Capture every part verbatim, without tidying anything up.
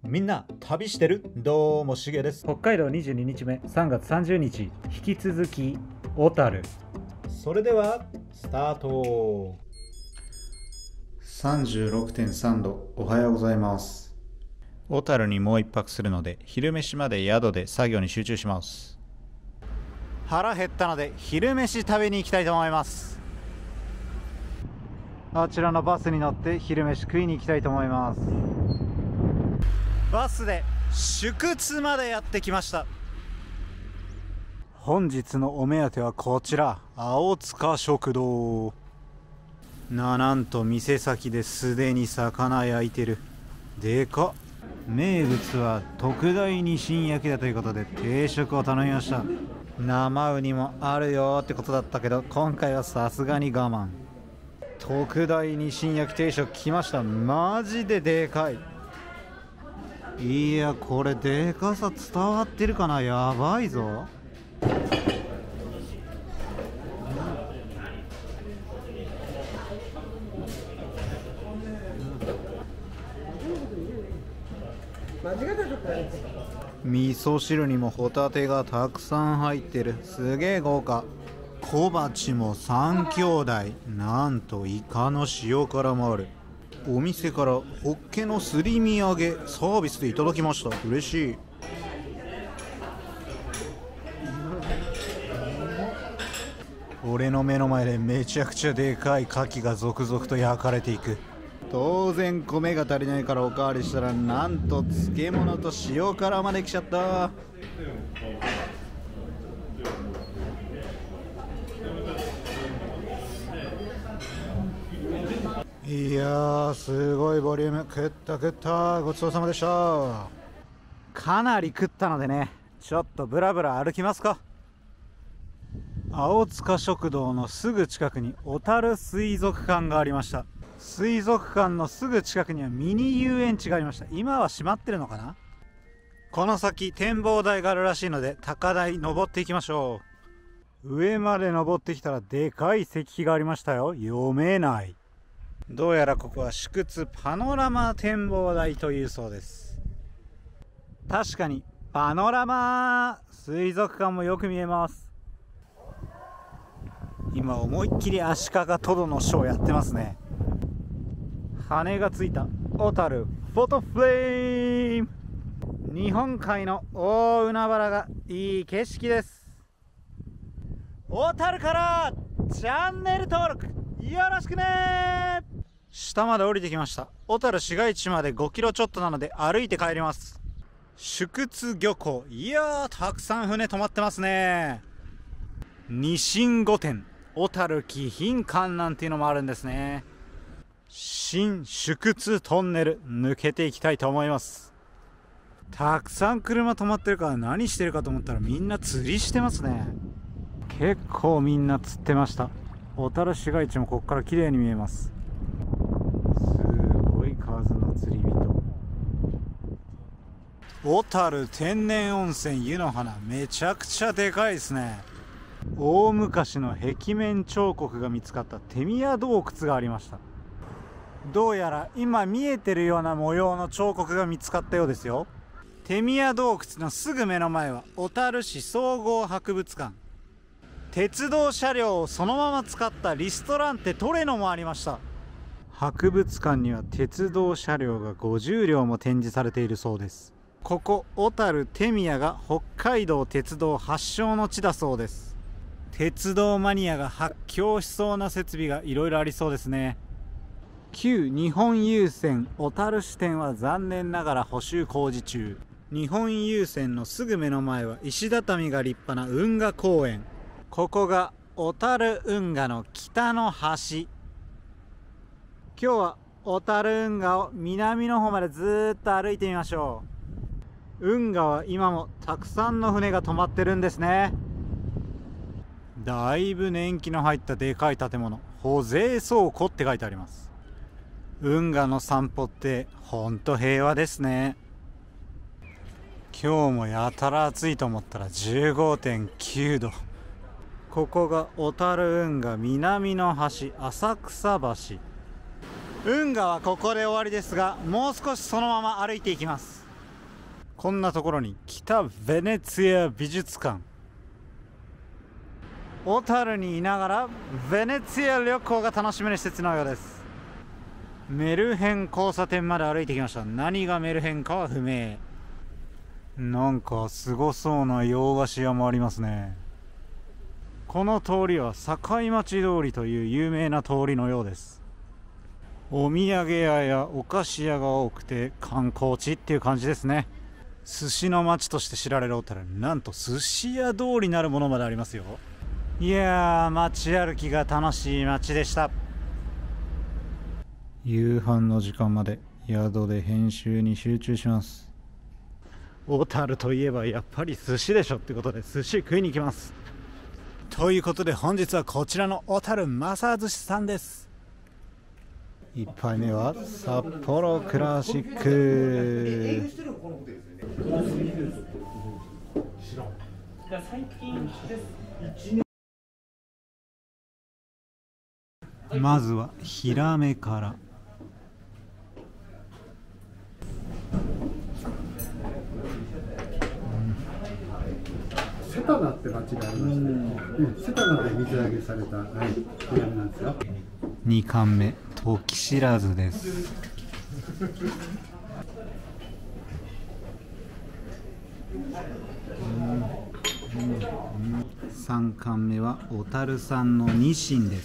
みんな旅してる？どうもしげです。 北海道にじゅうににちめさんがつさんじゅうにち、引き続き小樽。 それではスタート。 さんじゅうろくてんさんど、おはようございます。小樽にもう一泊するので、昼飯まで宿で作業に集中します。腹減ったので昼飯食べに行きたいと思います。あちらのバスに乗って昼飯食いに行きたいと思います。バスで宿津までやってきました。本日のお目当てはこちら、青塚食堂。な、なんと店先ですでに魚焼いてる。でかっ。名物は特大に新焼きだということで定食を頼みました。生ウニもあるよってことだったけど、今回はさすがに我慢。特大に新焼き定食来ました。マジででかい。いや、これでかさ伝わってるかな。やばいぞ。味噌汁にもホタテがたくさん入ってる。すげえ豪華。小鉢もさんきょうだい。なんとイカの塩辛もある。お店からホッケのすり身揚げサービスでいただきました。嬉しい。俺の目の前でめちゃくちゃでかい牡蠣が続々と焼かれていく。当然米が足りないからおかわりしたら、なんと漬物と塩辛まで来ちゃった。いやー、すごいボリューム。食った食った。ごちそうさまでした。かなり食ったのでね、ちょっとブラブラ歩きますか。青塚食堂のすぐ近くに小樽水族館がありました。水族館のすぐ近くにはミニ遊園地がありました。今は閉まってるのかな。この先展望台があるらしいので、高台登っていきましょう。上まで登ってきたらでかい石碑がありましたよ。読めない。どうやらここは宿津パノラマ展望台というそうです。確かにパノラマ水族館もよく見えます。今思いっきりアシカがトドのショーやってますね。羽がついた小樽フォトフレーム。日本海の大海原がいい景色です。小樽からチャンネル登録よろしくね。下まで降りてきました。小樽市街地までごキロちょっとなので歩いて帰ります。宿津漁港。いやー、たくさん船止まってますね。ニシン御殿、小樽貴賓館なんていうのもあるんですね。新宿津トンネル抜けていきたいと思います。たくさん車止まってるから何してるかと思ったら、みんな釣りしてますね。結構みんな釣ってました。小樽市街地もここから綺麗に見えます。すごい数の釣り人。小樽天然温泉湯の花、めちゃくちゃでかいですね。大昔の壁面彫刻が見つかった手宮洞窟がありました。どうやら今見えてるような模様の彫刻が見つかったようですよ。手宮洞窟のすぐ目の前は小樽市総合博物館。鉄道車両をそのまま使ったリストランテトレノもありました。博物館には鉄道車両がごじゅうりょうも展示されているそうです。ここ小樽手宮が北海道鉄道発祥の地だそうです。鉄道マニアが発狂しそうな設備がいろいろありそうですね。旧日本郵船小樽支店は残念ながら補修工事中。日本郵船のすぐ目の前は石畳が立派な運河公園。ここが小樽運河の北の端。今日は小樽運河を南の方までずーっと歩いてみましょう。運河は今もたくさんの船が止まってるんですね。だいぶ年季の入ったでかい建物、保税倉庫って書いてあります。運河の散歩ってほんと平和ですね。今日もやたら暑いと思ったら じゅうごてんきゅうど。ここが小樽運河南の端、浅草橋。運河はここで終わりですが、もう少しそのまま歩いていきます。 こんなところに北ベネツィア美術館。小樽にいながらベネツィア旅行が楽しめる施設のようです。メルヘン交差点まで歩いてきました。何がメルヘンかは不明。なんかすごそうな洋菓子屋もありますね。この通りは堺町通りという有名な通りのようです。お土産屋やお菓子屋が多くて観光地っていう感じですね。寿司の町として知られる小樽、なんと寿司屋通りなるものまでありますよ。いやー、街歩きが楽しい街でした。夕飯の時間まで宿で編集に集中します。小樽といえばやっぱり寿司でしょってことで寿司食いに行きます。ということで本日はこちらの小樽正寿司さんです。いっぱいめは札幌クラシック。まずはヒラメから。 セタナって町がありまして、うん、セタナで水揚げされた、はい、ヒラメなんですよ。 に貫目、時知らずです。さん貫目は小樽産のニシンです。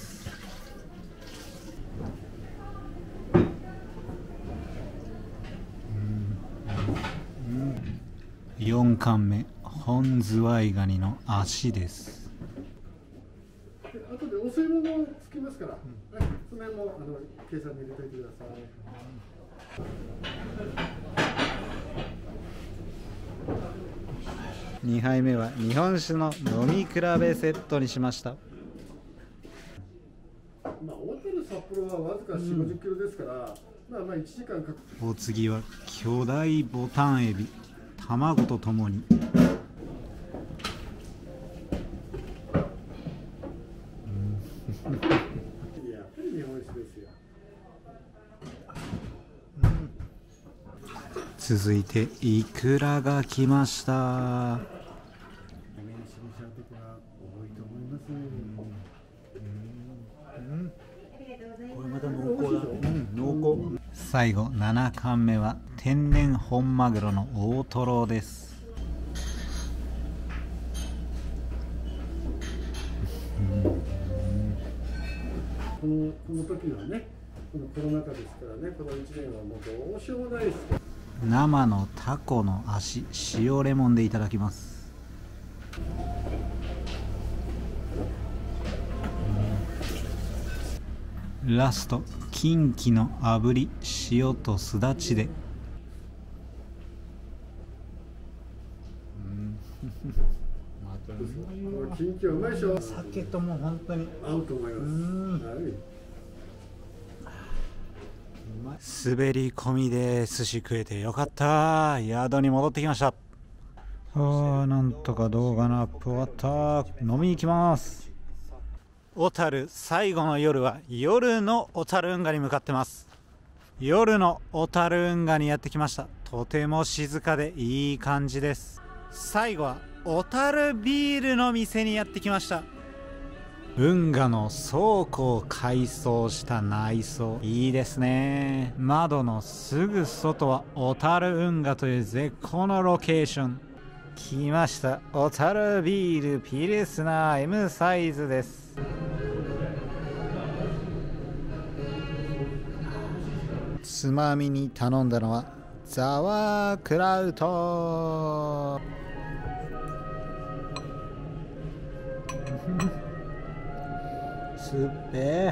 よん貫目、本ズワイガニの足です。 あとでお吸い物つきますから、うん、はい、その辺もあの計算に入れておいてください。にはいめは日本酒の飲み比べセットにしました。 まあ、小樽札幌はわずかよんじゅう、ごじゅっキロですから、まあまあいちじかんかかる。 お次は巨大ボタンエビ、卵とともに。 やっぱり日本酒ですよ。 続いてイクラが来ました。 これまた濃厚だ。うん、濃厚。 最後なな貫目は天然本マグロの大トロです。 このこの時はね、このコロナ禍ですからね、このいちねんはもうどうしようもないです。 生のタコの足、塩レモンでいただきます。ラスト、キンキの炙り、塩とすだちで。 キンキはうまいでしょ。 酒とも本当に合うと思います。はい、 滑り込みで寿司食えてよかった。宿に戻ってきました。あー、なんとか動画のアップ終わった。飲みに行きます。小樽最後の夜は夜の小樽運河に向かってます。夜の小樽運河にやってきました。とても静かでいい感じです。最後は小樽ビールの店にやってきました。運河の倉庫を改装した内装、いいですね。窓のすぐ外は小樽運河という絶好のロケーション。来ました、小樽ビールピルスナー エム サイズです。つまみに頼んだのはザワークラウト。すっぺー。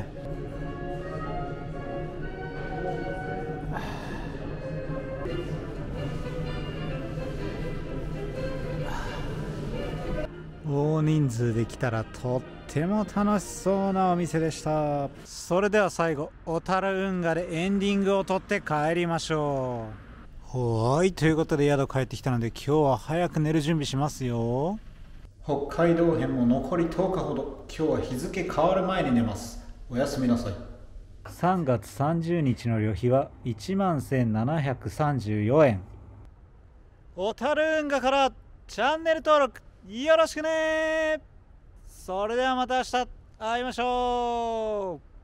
大人数で来たらとっても楽しそうなお店でした。それでは最後、小樽運河でエンディングを撮って帰りましょう。はい、ということで宿帰ってきたので今日は早く寝る準備しますよ。北海道編も残りとおかほど。今日は日付変わる前に寝ます。おやすみなさい。 さんがつさんじゅうにちの旅費はいちまんせんななひゃくさんじゅうよえん。 小樽運河からチャンネル登録よろしくね。それではまた明日会いましょう。